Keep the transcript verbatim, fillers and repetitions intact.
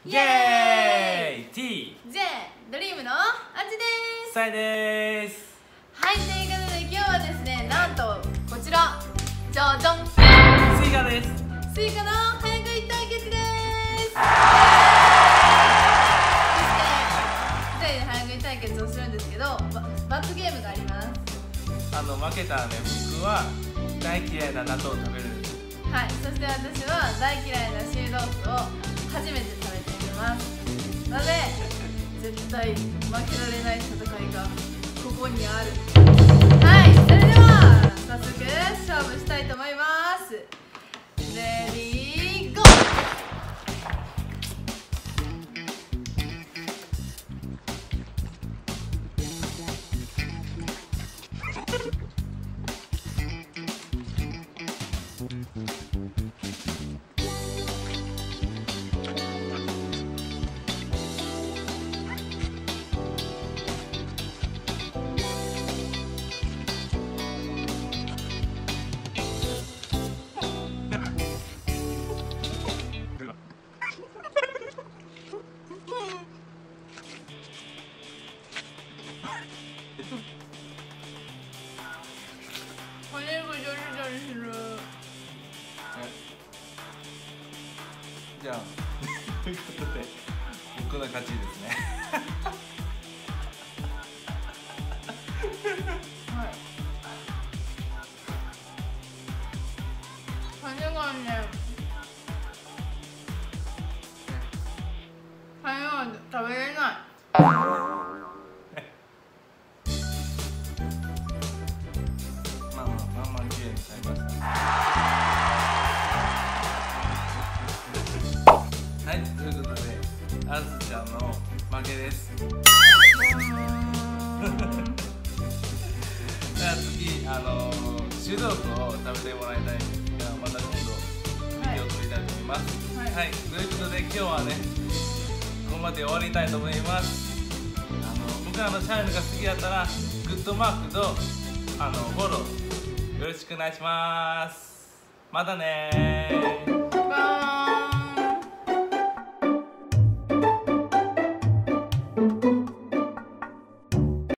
イエーイ T、 J、ドリームのあっちです。 さえです。 はい、ということで今日はですね、なんとこちらじゃじゃん、 スイカです。 スイカの早食い対決です。そしてふたりで早食い対決をするんですけど、罰ゲームがあります。 あの負けたらね、僕は大嫌いな納豆を食べる。 はい、そして私は大嫌いなシードースを初めて食べてみますので、絶対負けられない戦いがここにある。はい、それでは早速勝負したいと思います。レディーゴー。骨がジョリジョリする。 じゃあということで僕の勝ちですね。 はい。骨がね、骨が食べれない。 はい、ということで、あずちゃんの負けです。じゃあ次、あのー、シュドースを食べてもらいたいんですが、また今度ビデオを撮りたいと思います。はい、はい、ということで今日はね、ここまで終わりたいと思います。あの僕らのチャンネルが好きだったら、グッドマークとあのフォローよろしくお願いします。またねー。